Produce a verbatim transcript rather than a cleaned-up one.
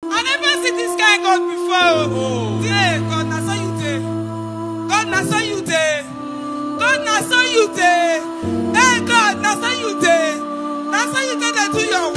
I never see this guy God before. Oh, yeah, God, na so you dey. God, na so you dey. God, na so you dey. Hey, God, na so you dey. Na so you dey do your